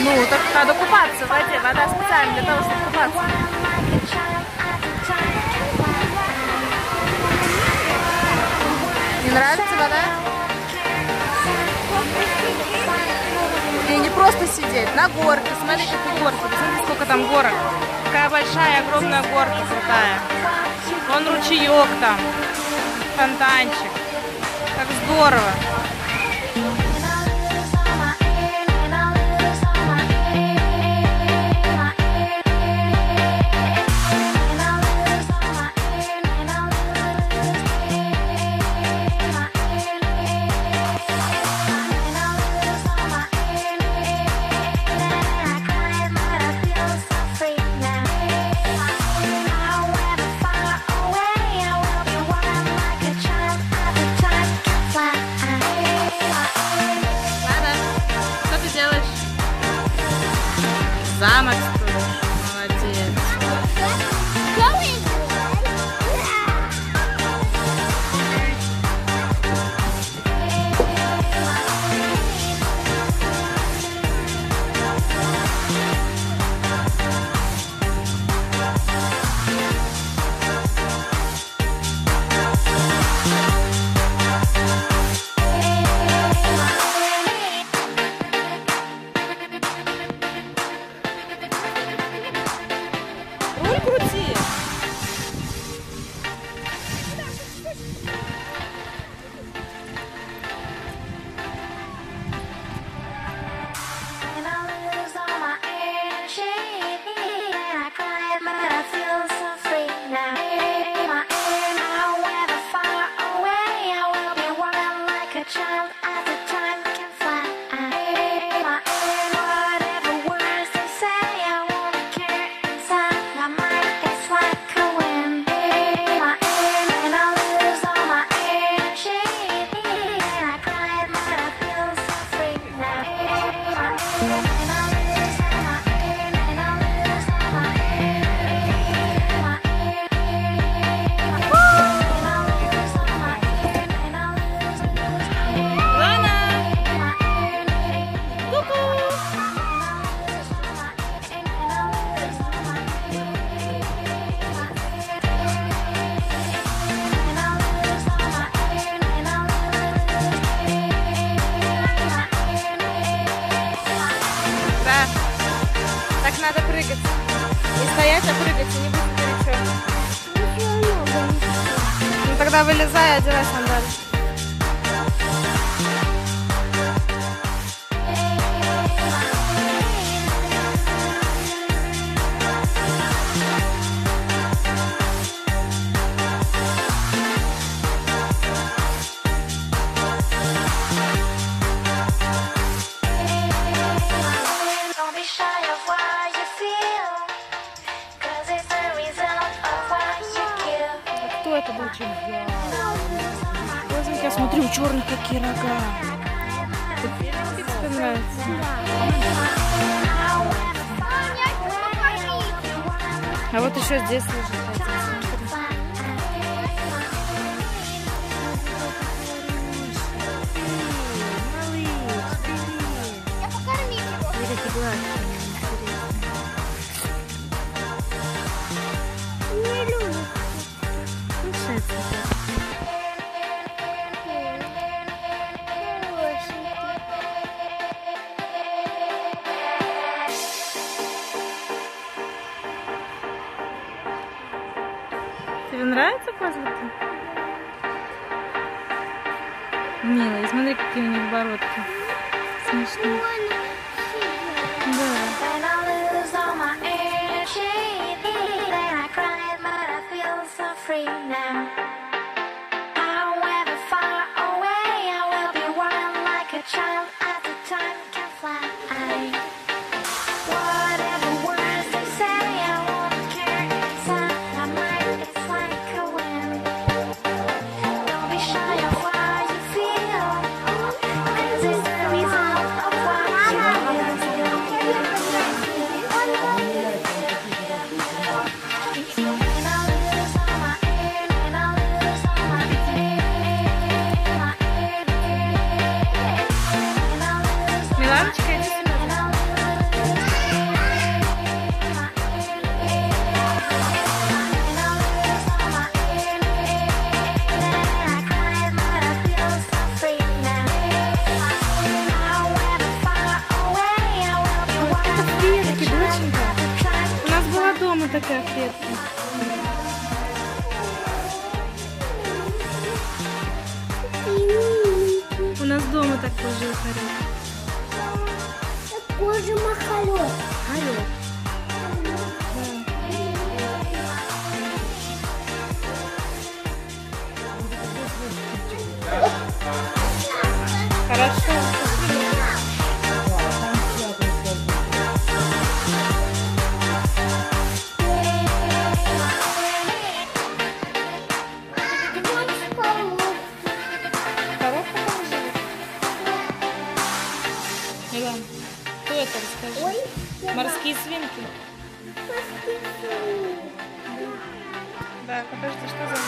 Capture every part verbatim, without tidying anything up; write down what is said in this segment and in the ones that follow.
Ну, так надо купаться в воде. Вода специально для того, чтобы купаться. Не нравится вода? И не просто сидеть, на горке. Смотри, какие горки. Посмотри, сколько там горок. Такая большая, огромная горка крутая. Вон ручеек там. Фонтанчик. Как здорово. Замок строишь. Молодец. Руль крути. Так надо прыгать. Не стоять, а прыгать, и не будет горячо. Ну тогда вылезай и одевай сандали. Кто это был чемпион? Я смотрю, у черных какие рога. Тебе нравится? А вот еще здесь лежит. Я покормить его. Не люблю. Тебе нравится козлики? Милая, смотри, какие у них бородки. Смешные. Да. она такая крепкая. У нас дома такой жил хорек. Такой же махорек. Хорек. Хорошо. Илон, кто это, расскажи? Ой, Морские свинки? Да, подожди, что за...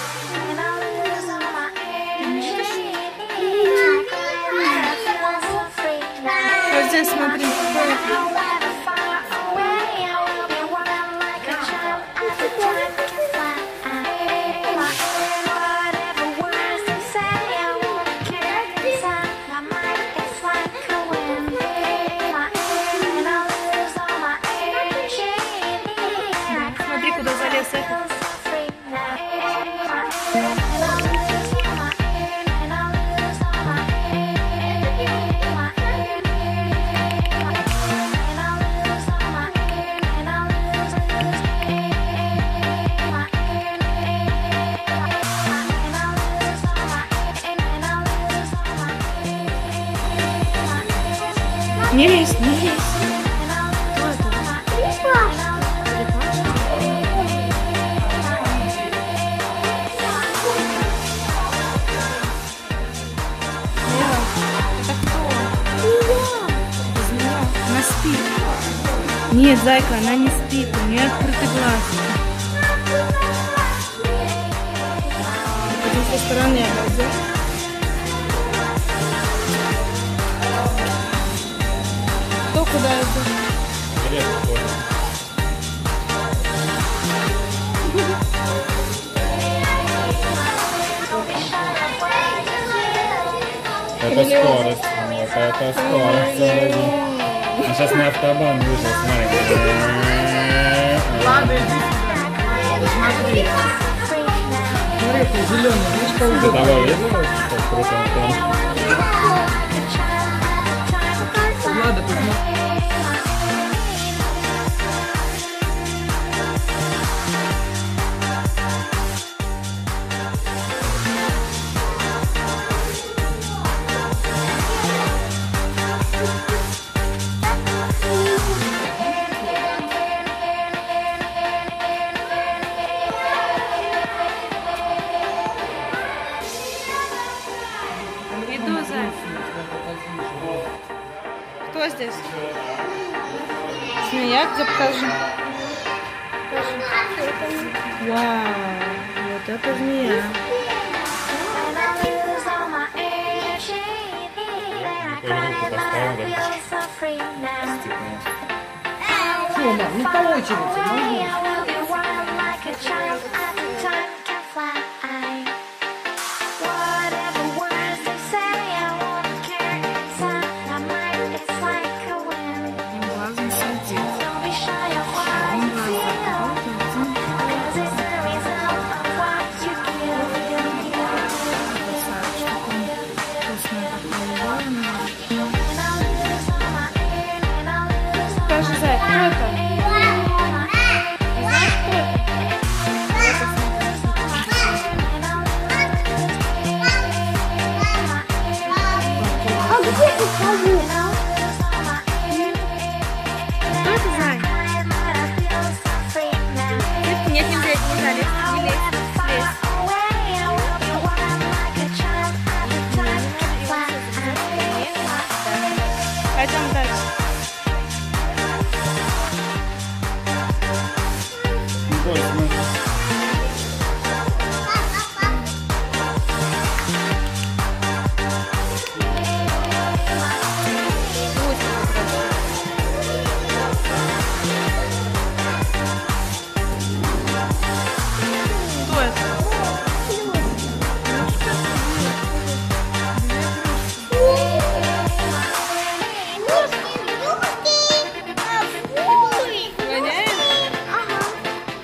Вот здесь смотри, кто это? Смотри, куда залез этот. Не лезь, не лезь. Кто это? Это кто? Это змея. Она спит. Нет, зайка, она не спит. У нее открытый глаз. Пойдем со стороны обойдем. Кто куда идет? Это скорость, вот это скорость. А сейчас на автобан вышел, смотри. Ладно, иди сюда. Смотри. Смотри, ты зеленый, видишь, по Ты того видел? Как круто он там. Ладно, посмотри. Иду, зай. Кто здесь? Змея, где покажи. Покажи. Вау, вот это змея. Что, мам, ну по очереди, можно? Глазом сидит. Скажи, зай, кто это? Знаешь, кто это? А где ты ходил? Кто это, зай? Нет, нельзя, нельзя лезть, не лезь, слезь. Пойдем дальше. Николь, смотри. Кто это? Гоняет?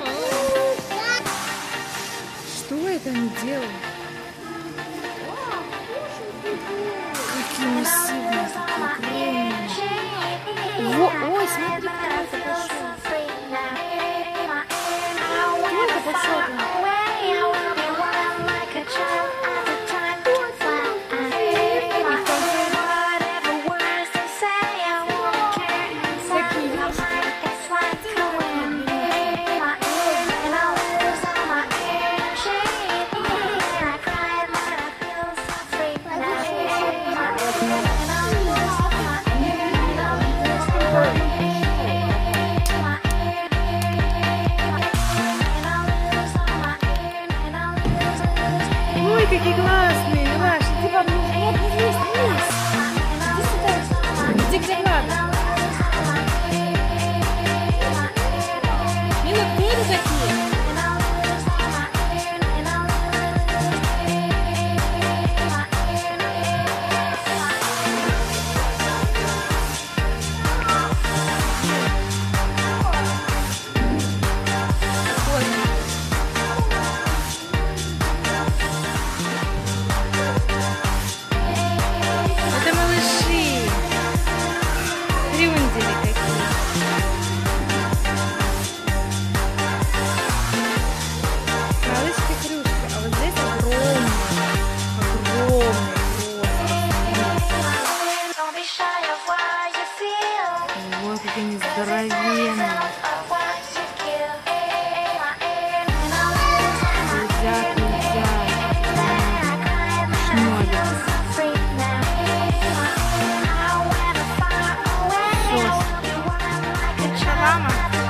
Во, ой, смотри, кто это пошел. Кто это пошел? Ой, какие классные, Милаш, иди вам нужно, вот здесь, вниз. Иди сюда, иди где надо. Мила, кто это такие? Ой, какие они здоровенные. Летят, летят. Шнобят. Сос. Шалама.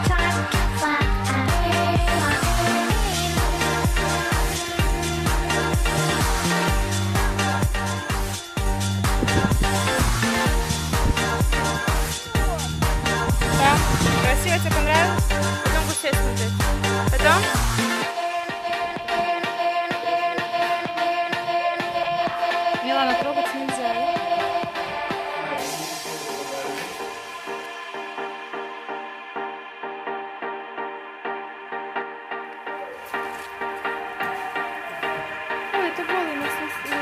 Красиво, тебе понравилось? Пойдем гусей смотреть. Пойдем? Милана, трогать нельзя, да? Ой, это голый морской свин.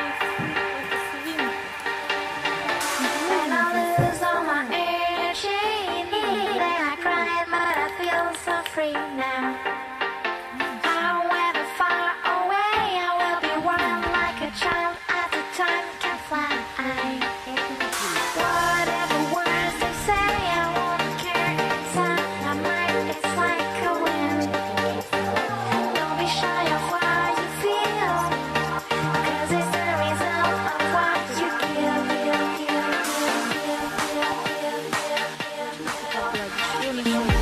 Free now. However far away, I will be wild like a child at the time can fly. Whatever words they say, I won't care. Inside my mind, it's like a wind. Don't be shy of what you feel, 'cause it's the result of what you give, give, give, give, give, give, give, give, give.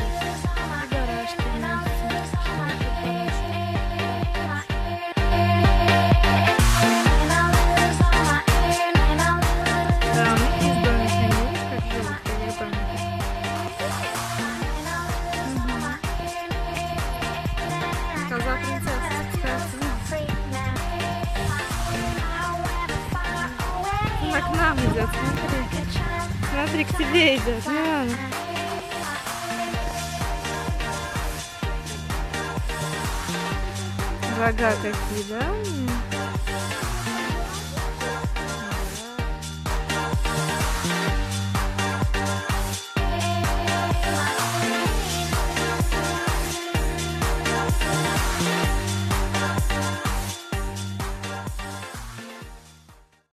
Сказала принцесса, спускается вниз. Она к нам идет, смотри. Смотри, к тебе идет, Милана. Рога какие, да?